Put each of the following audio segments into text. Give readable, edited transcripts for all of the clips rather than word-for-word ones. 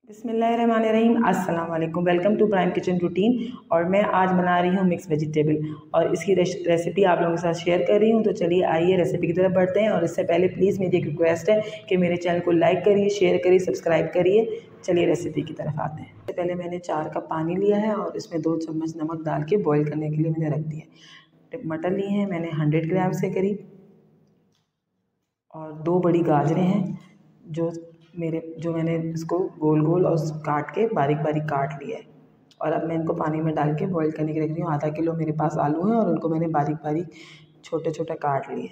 बिस्मिल्लाहिर्रहमानिर्रहीम, अस्सलाम वालेकुम। Welcome to prime kitchen routine. और मैं आज बना रही हूँ मिक्स वेजिटेबल और इसकी रेसिपी आप लोगों के साथ शेयर कर रही हूँ। तो चलिए आइए रेसिपी की तरफ बढ़ते हैं। और इससे पहले प्लीज़ मेरी एक रिक्वेस्ट है कि मेरे चैनल को लाइक करिए, शेयर करिए, सब्सक्राइब करिए। चलिए रेसिपी की तरफ आते हैं। इससे पहले मैंने 4 कप पानी लिया है और इसमें 2 चम्मच नमक डाल के बॉयल करने के लिए मैंने रख दिया। मटर लिए हैं मैंने 100 ग्राम से करीब, और 2 बड़ी गाजरें हैं जो मैंने इसको गोल गोल और काट के बारीक बारीक काट लिया है। और अब मैं इनको पानी में डाल के बॉईल करने के लिए रख रही हूँ। आधा किलो मेरे पास आलू हैं और उनको मैंने बारीक बारीक छोटे छोटे काट लिए।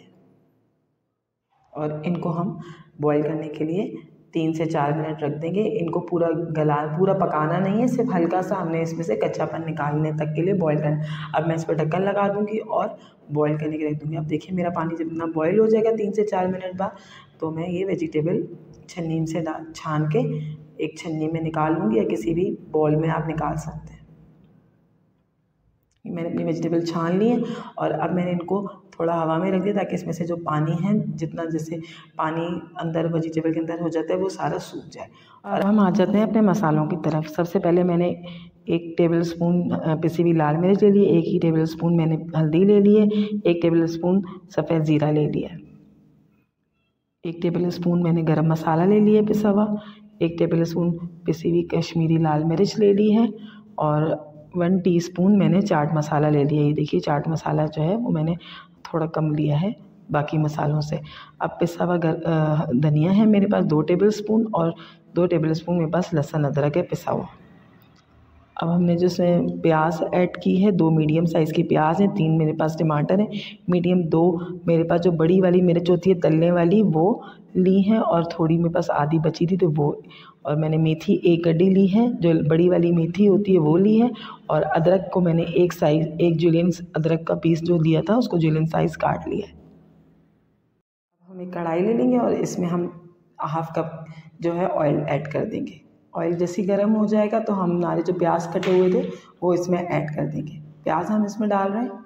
और इनको हम बॉईल करने के लिए 3 से 4 मिनट रख देंगे। इनको पूरा पकाना नहीं है, सिर्फ हल्का सा हमने इसमें से कच्चापन निकालने तक के लिए बॉईल करना। अब मैं इस पर ढक्कन लगा दूँगी और बॉईल करने के लिए रख दूँगी। अब देखिए मेरा पानी जब इतना बॉईल हो जाएगा 3 से 4 मिनट बाद, तो मैं ये वेजिटेबल छन्नी से छान के एक छन्नी में निकाल लूँगी, या किसी भी बॉल में आप निकाल सकते हैं। मैंने अपनी वेजिटेबल छान ली है और अब मैंने इनको थोड़ा हवा में रख दिया ताकि इसमें से जो पानी है, जितना जैसे पानी अंदर वेजिटेबल के अंदर हो जाता है वो सारा सूख जाए। और हम आ जाते हैं अपने मसालों की तरफ। सबसे पहले मैंने 1 टेबल स्पून पिसी हुई लाल मिर्च ले ली है, 1 ही टेबल स्पून मैंने हल्दी ले ली है, 1 टेबल स्पून सफ़ेद ज़ीरा ले लिया है, 1 टेबल स्पून मैंने गरम मसाला ले लिया पिसा हुआ, 1 टेबल स्पून पिसी हुई कश्मीरी लाल मिर्च ले ली है, और 1 टीस्पून मैंने चाट मसाला ले लिया है। ये देखिए चाट मसाला जो है वो मैंने थोड़ा कम लिया है बाकी मसालों से। अब पिसा हुआ धनिया है मेरे पास 2 टेबल स्पून, और 2 टेबल स्पून मेरे पास लहसुन अदरक है पिसा हुआ। अब हमने जिसमें प्याज ऐड की है, 2 मीडियम साइज़ की प्याज हैं, 3 मेरे पास टमाटर हैं मीडियम, 2 मेरे पास जो बड़ी वाली मिर्च होती है तलने वाली वो ली हैं, और थोड़ी मेरे पास आधी बची थी तो वो। और मैंने मेथी 1 गड्डी ली है, जो बड़ी वाली मेथी होती है वो ली है। और अदरक को मैंने 1 जुलियन अदरक का पीस जो लिया था उसको जुलियन साइज़ काट लिया है। अब हम एक कढ़ाई ले लेंगे और इसमें हम ½ कप जो है ऑयल ऐड कर देंगे। ऑयल जैसे गर्म हो जाएगा तो हम हमारे जो प्याज कटे हुए थे वो इसमें ऐड कर देंगे। प्याज हम इसमें डाल रहे हैं।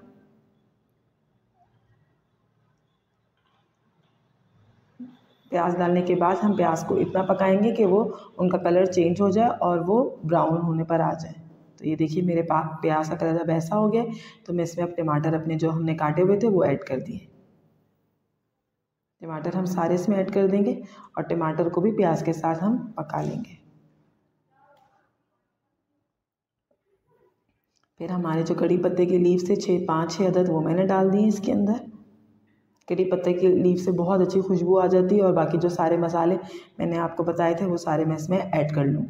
प्याज डालने के बाद हम प्याज को इतना पकाएंगे कि वो उनका कलर चेंज हो जाए और वो ब्राउन होने पर आ जाए। तो ये देखिए मेरे पास प्याज का कलर जब ऐसा हो गया तो मैं इसमें अब टमाटर अपने जो हमने काटे हुए थे वो ऐड कर दिए। टमाटर हम सारे इसमें ऐड कर देंगे और टमाटर को भी प्याज के साथ हम पका लेंगे। फिर हमारे जो कड़ी पत्ते की लीफ से 5-6 अदद वो मैंने डाल दिए इसके अंदर। कड़ी पत्ते की लीफ से बहुत अच्छी खुशबू आ जाती है। और बाकी जो सारे मसाले मैंने आपको बताए थे वो सारे मैं इसमें ऐड कर लूँगी।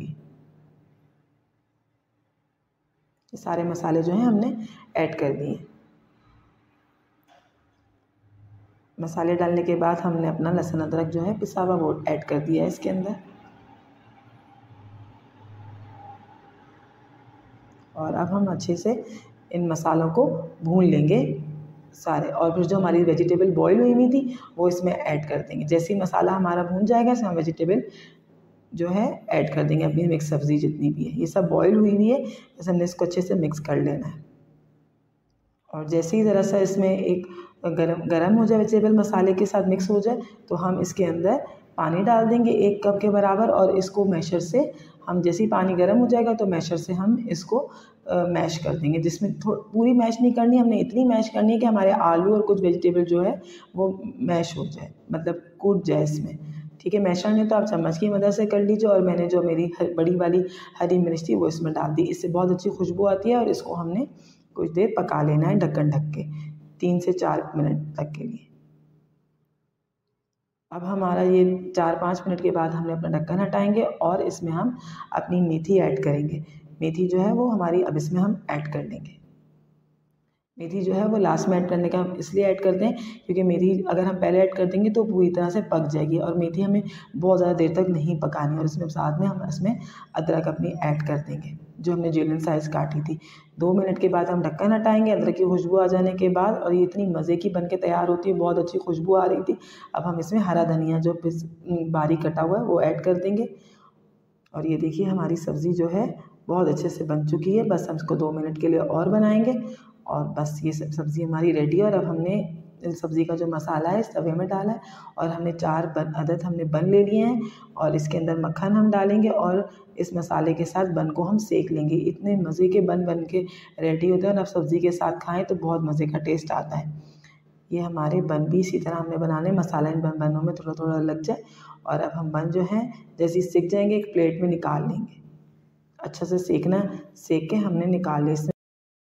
ये सारे मसाले जो हैं हमने ऐड कर दिए। मसाले डालने के बाद हमने अपना लहसुन अदरक जो है पिसा हुआ वो ऐड कर दिया है इसके अंदर। और अब हम अच्छे से इन मसालों को भून लेंगे सारे। और फिर जो हमारी वेजिटेबल बॉईल हुई हुई थी वो इसमें ऐड कर देंगे। जैसे ही मसाला हमारा भून जाएगा इसमें हम वेजिटेबल जो है ऐड कर देंगे, अपनी मिक्स सब्ज़ी जितनी भी है। ये सब बॉईल हुई हुई है, बस हमने इसको अच्छे से मिक्स कर लेना है। और जैसे ही ज़रा सा इसमें एक गरम हो जाए, वेजिटेबल मसाले के साथ मिक्स हो जाए, तो हम इसके अंदर पानी डाल देंगे 1 कप के बराबर। और इसको मैशर से हम जैसे ही पानी गर्म हो जाएगा तो मैशर से हम इसको मैश कर देंगे। जिसमें पूरी मैश नहीं करनी, हमने इतनी मैश करनी है कि हमारे आलू और कुछ वेजिटेबल जो है वो मैश हो जाए, मतलब कूट जाए इसमें। ठीक है, मैशर नहीं तो आप चम्मच की मदद से कर लीजिए। और मैंने जो मेरी बड़ी वाली हरी मिर्च थी वो इसमें डाल दी। इससे बहुत अच्छी खुशबू आती है। और इसको हमने कुछ देर पका लेना है ढक्कन ढक के, 3 से 4 मिनट तक के लिए। अब हमारा ये 4-5 मिनट के बाद हमने अपना ढक्कन हटाएंगे और इसमें हम अपनी मेथी ऐड करेंगे। मेथी जो है वो हमारी अब इसमें हम ऐड कर देंगे। मेथी जो है वो लास्ट में ऐड करने का हम इसलिए ऐड करते हैं क्योंकि मेथी अगर हम पहले ऐड कर देंगे तो पूरी तरह से पक जाएगी। और मेथी हमें बहुत ज़्यादा देर तक नहीं पकानी। और इसमें साथ में हम इसमें अदरक अपनी ऐड कर देंगे जो हमने जुलियन साइज़ काटी थी। 2 मिनट के बाद हम ढक्कन हटाएंगे अदरक की खुशबू आ जाने के बाद। और ये इतनी मज़े की बन के तैयार होती है, बहुत अच्छी खुशबू आ रही थी। अब हम इसमें हरा धनिया जो बारीक कटा हुआ है वो ऐड कर देंगे। और ये देखिए हमारी सब्ज़ी जो है बहुत अच्छे से बन चुकी है। बस हम इसको 2 मिनट के लिए और बनाएंगे और बस ये सब्ज़ी हमारी रेडी है। और अब हमने सब्ज़ी का जो मसाला है इस तवे में डाला है और हमने 4 अदद हमने बन ले लिए हैं और इसके अंदर मक्खन हम डालेंगे और इस मसाले के साथ बन को हम सेक लेंगे। इतने मज़े के बन के रेडी होते हैं और आप सब्ज़ी के साथ खाएँ तो बहुत मज़े का टेस्ट आता है। ये हमारे बन भी इसी तरह हमने बनाने, मसाला इन बनों में थोड़ा थोड़ा लग जाए और अब हम बन जो हैं जैसे ही सिक जाएंगे एक प्लेट में निकाल लेंगे। अच्छा से सेकना, सेक के हमने निकाल लिया इसमें।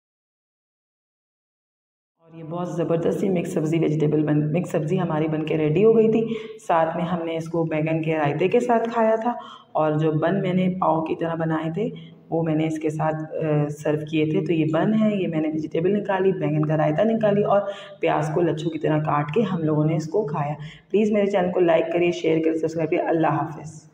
और ये बहुत ज़बरदस्त सी मिक्स सब्ज़ी हमारी बन के रेडी हो गई थी। साथ में हमने इसको बैंगन के रायते के साथ खाया था और जो बन मैंने पाव की तरह बनाए थे वो मैंने इसके साथ सर्व किए थे। तो ये बन है, ये मैंने वेजिटेबल निकाली, बैंगन का रायता निकाली और प्याज को लच्छों की तरह काट के हम लोगों ने इसको खाया। प्लीज़ मेरे चैनल को लाइक करिए, शेयर करिए, सब्सक्राइब करिए। अल्लाह हाफ़िज़।